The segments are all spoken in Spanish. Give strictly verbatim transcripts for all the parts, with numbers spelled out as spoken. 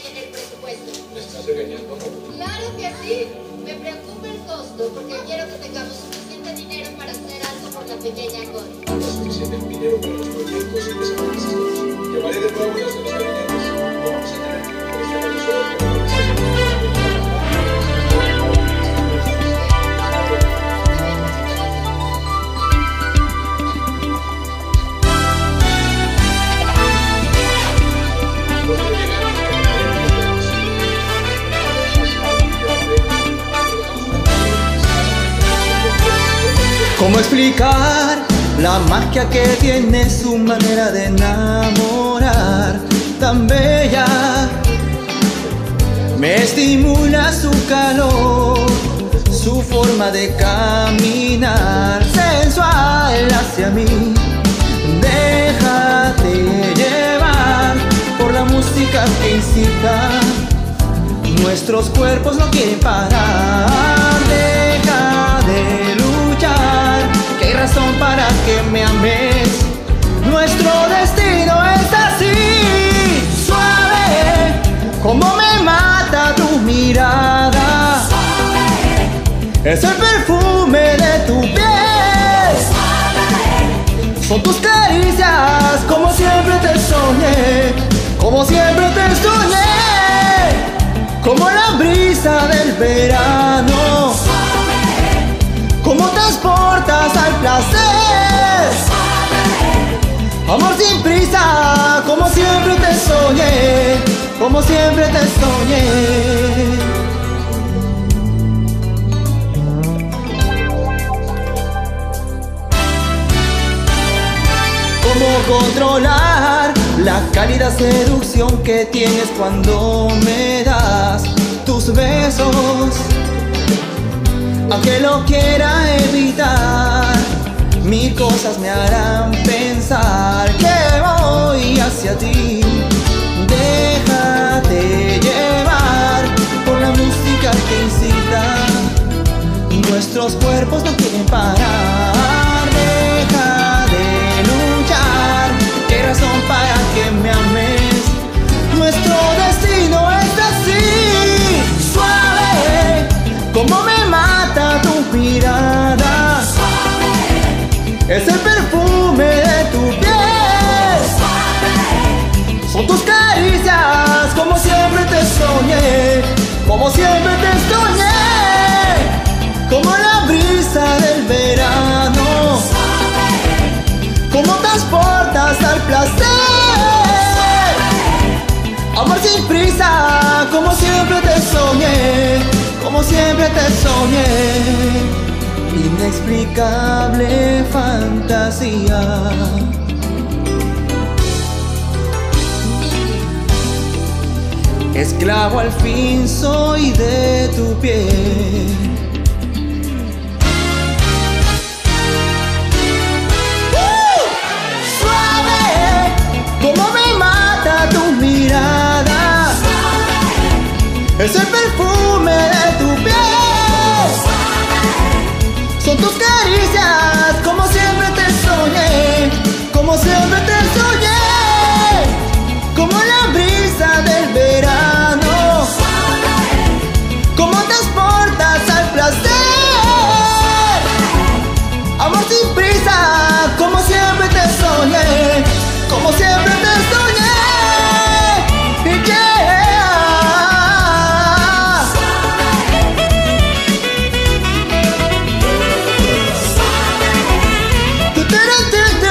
en el presupuesto. ¿Me estás regañando? Claro que sí. Me preocupa el costo porque quiero que tengamos suficiente dinero para hacer algo por la pequeña Connie. No suficiente dinero para los proyectos y desaparecidos. Llamaré de nuevo las dos gabinetes. No vamos a tener tiempo para estar nosotros, pero vamos a ¿Cómo explicar la magia que tiene su manera de enamorar tan bella? Me estimula su calor, su forma de caminar sensual hacia mí. Déjate llevar por la música que incita, nuestros cuerpos no quieren parar. Deja de luchar, que hay razón para que me ames. Nuestro destino es así. Suave, como me mata tu mirada. Suave, es el perfume de tu piel. Suave, son tus caricias, como siempre te soñé. Como siempre te soñé. Como la brisa del verano. Suave, como transportas al placer. Suave, amor sin prisa, como siempre te soñé. Como siempre te soñé. ¿Cómo controlar la cálida seducción que tienes cuando me das tus besos? Aunque lo quiera evitar, mil cosas me harán pensar que voy hacia ti. Déjate llevar por la música que incita, nuestros cuerpos no quieren parar. Deja de luchar, que hay razón para que me ames. Nuestro destino es así. Suave, como me mata tu mirada. Suave, es el perfume de tu piel. Suave, son tus caricias, como siempre te soñé. Como siempre te soñé. Como la brisa del verano. Suave, como transportas al placer. Suave, amor sin prisa, como siempre te soñé. Como siempre te soñé. Inexplicable fantasía. Esclavo al fin soy de tu piel. ¡Uh! Suave, como me mata tu mirada. Suave, es el perfume de tu piel. Suave, son tus caricias, como siempre te soñé. Como siempre te soñé. Como la brisa del verano. Suave, como transportas al placer. Amor sin prisa, como siempre te soñé. Como siempre te soñé. Yeah. Tu, tu, tu, tu.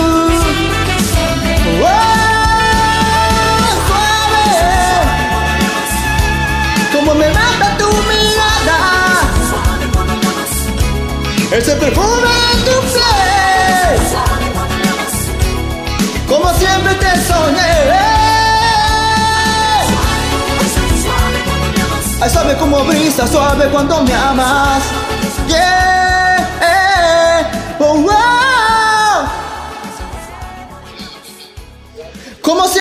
Oh, suave, como me mata tu mirada. Ese perfume en tu piel. Como siempre te soñé. Ay, suave como brisa, suave cuando me amas. Yeah, oh, oh. Como si